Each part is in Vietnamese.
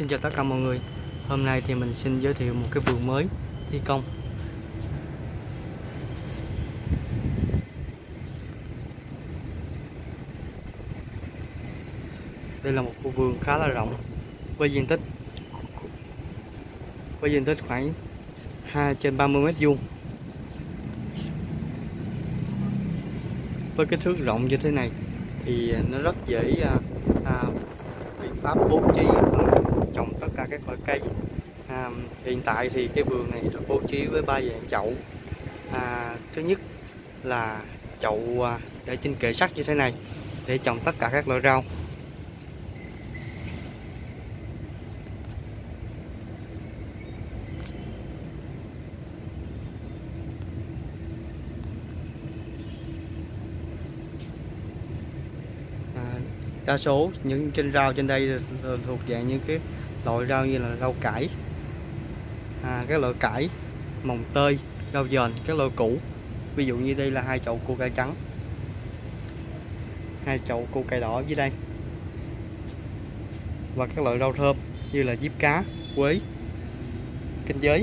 chào tất cả mọi người. Hôm nay thì mình xin giới thiệu một cái vườn mới thi công. Đây là một khu vườn khá là rộng với diện tích khoảng 2/30 m². Với kích thước rộng như thế này thì nó rất dễ biện pháp bố trí trồng tất cả các loại cây. Hiện tại thì cái vườn này được bố trí với 3 dạng chậu. Thứ nhất là chậu để trên kệ sắt như thế này để trồng tất cả các loại rau. Đa số những trên rau trên đây thuộc dạng những cái loại rau như là rau cải, các loại cải, mồng tơi, rau dền, các loại củ. Ví dụ như đây là 2 chậu củ cải trắng, 2 chậu củ cải đỏ dưới đây, và các loại rau thơm như là diếp cá, quế, kinh giới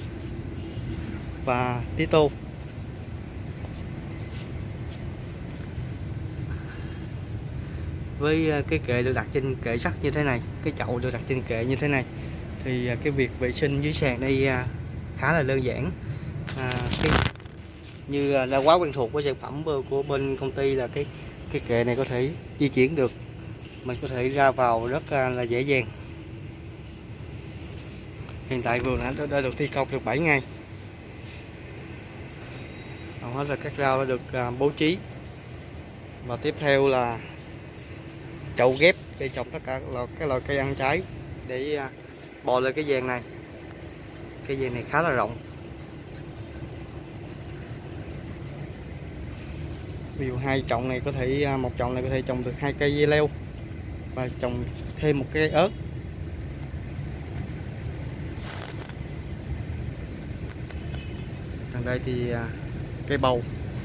và tía tô. Với cái kệ được đặt trên kệ sắt như thế này, cái chậu được đặt trên kệ như thế này thì cái việc vệ sinh dưới sàn đây khá là đơn giản. Như là quá quen thuộc với sản phẩm của bên công ty là cái kệ này có thể di chuyển được, mình có thể ra vào rất là dễ dàng. Hiện tại vườn đã được thi công được 7 ngày. Hầu hết là các rau đã được bố trí, và tiếp theo là chậu ghép để trồng tất cả các loại cây ăn trái để bò lên cái giàn này. Cái giàn này khá là rộng. Ví dụ một chậu này có thể trồng được 2 cây dưa leo và trồng thêm một cây ớt. Còn đây thì cây bầu.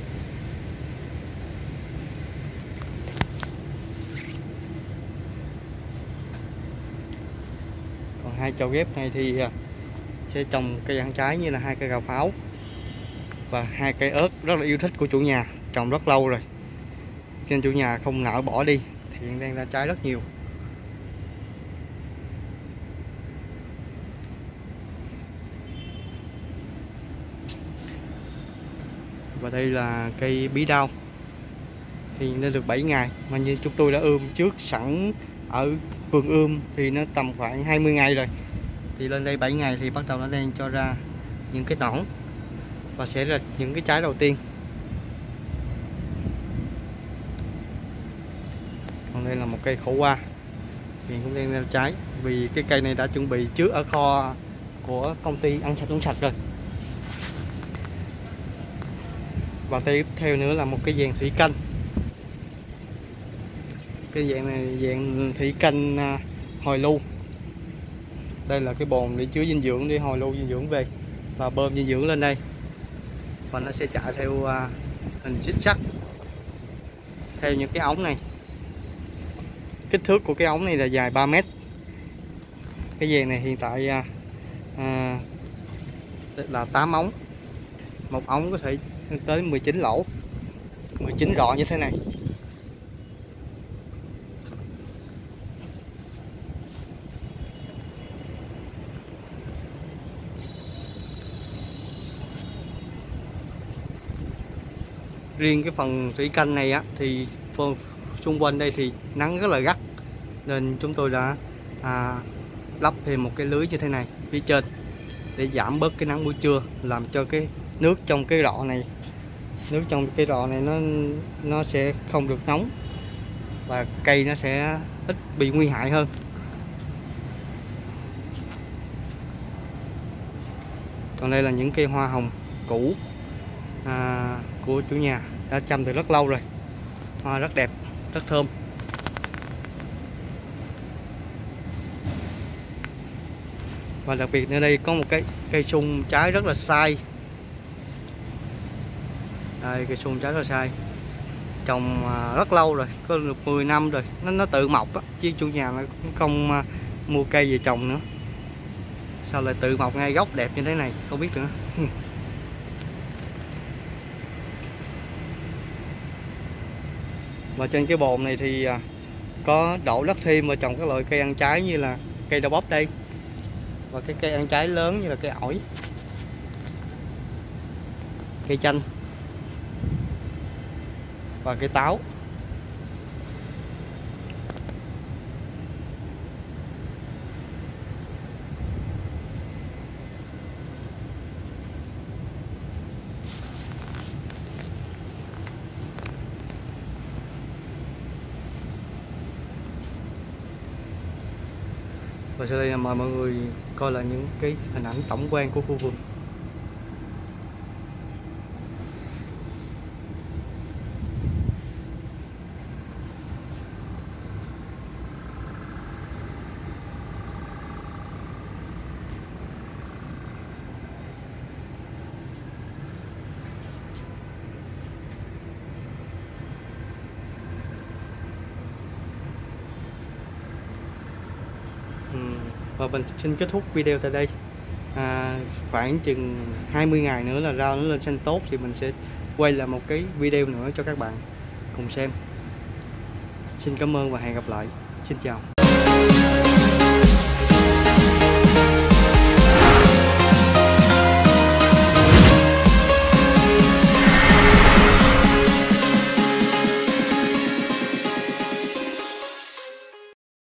Còn 2 chậu ghép này thì sẽ trồng cây ăn trái như là 2 cây gạo pháo và 2 cây ớt rất là yêu thích của chủ nhà, trồng rất lâu rồi nên chủ nhà không nỡ bỏ đi, thì hiện đang ra trái rất nhiều. Và đây là cây bí đao, thì nó được 7 ngày mà như chúng tôi đã ươm trước sẵn ở vườn ươm thì nó tầm khoảng 20 ngày rồi, thì lên đây 7 ngày thì bắt đầu nó đang cho ra những cái nõn và sẽ ra những cái trái đầu tiên. Còn đây là một cây khổ qua, hiện cũng đang ra trái vì cái cây này đã chuẩn bị trước ở kho của công ty Ăn Sạch Uống Sạch rồi. Và tiếp theo nữa là một cái giàn thủy canh. Cái dạng này dạng thủy canh hồi lưu. Đây là cái bồn để chứa dinh dưỡng, để hồi lưu dinh dưỡng về và bơm dinh dưỡng lên đây, và nó sẽ chạy theo hình xích sắt theo những cái ống này. Kích thước của cái ống này là dài 3 mét. Cái giàn này hiện tại là 8 ống, một ống có thể tới 19 lỗ, 19 rọ như thế này. Riêng cái phần thủy canh này thì xung quanh đây thì nắng rất là gắt, nên chúng tôi đã lắp thêm một cái lưới như thế này phía trên để giảm bớt cái nắng buổi trưa, làm cho cái nước trong cái rọ này nó sẽ không được nóng và cây nó sẽ ít bị nguy hại hơn. Còn đây là những cây hoa hồng cũ của chủ nhà đã chăm từ rất lâu rồi, hoa rất đẹp, rất thơm. Và đặc biệt ở đây có một cái cây sung trái rất là sai. Đây, cây sung trái rất là sai, trồng rất lâu rồi, có được 10 năm rồi, nó tự mọc á, chứ chủ nhà nó cũng không mua cây về trồng nữa. Sao lại tự mọc ngay gốc đẹp như thế này, không biết nữa. Và trên cái bồn này thì có đổ đất thêm và trồng các loại cây ăn trái như là cây đậu bắp đây, và cái cây ăn trái lớn như là cây ổi, cây chanh và cây táo. Và sau đây là mời mọi người coi lại những cái hình ảnh tổng quan của khu vườn. Và mình xin kết thúc video tại đây. Khoảng chừng 20 ngày nữa là rau nó lên xanh tốt thì mình sẽ quay lại một cái video nữa cho các bạn cùng xem. Xin cảm ơn và hẹn gặp lại. Xin chào.